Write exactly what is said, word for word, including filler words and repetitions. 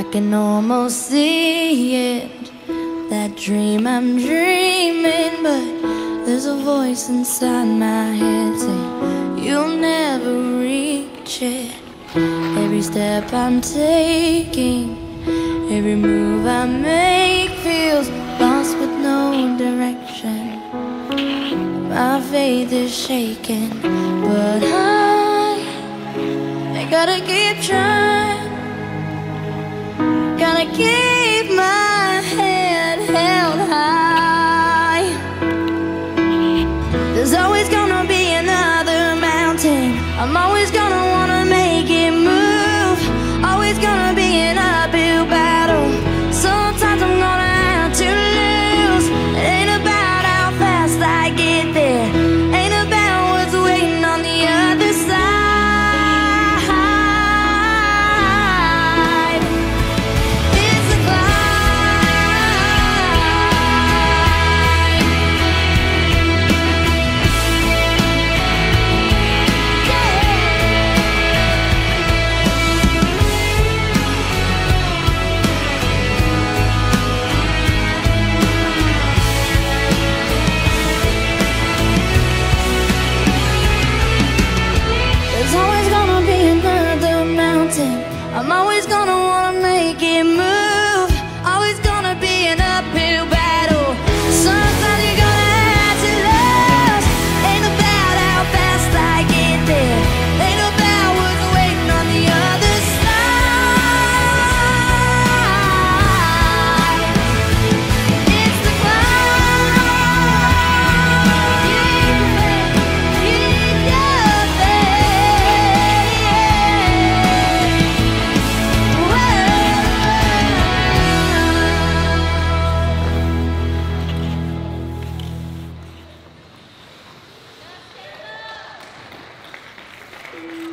can almost see it, that dream I'm dreaming, but there's a voice inside my head saying you'll never reach it. Every step I'm taking, every move I make feels lost with no direction. My faith is shaking, but I, I gotta keep trying. Gotta keep my head held high. There's always gonna be another mountain. I'm always gonna wanna make it move. Always gonna be an uphill battle. Sometimes I'm gonna have to lose. It ain't about how fast I get there, ain't about what's waiting on the other side. I'm always gonna wanna make it move. Always gonna be an uphill battle. Sometimes you're gonna have to lose. Ain't about how fast I get there, ain't about what's waiting on the other side. It's the climb. Keep faith, keep your faith, yeah. Thank you.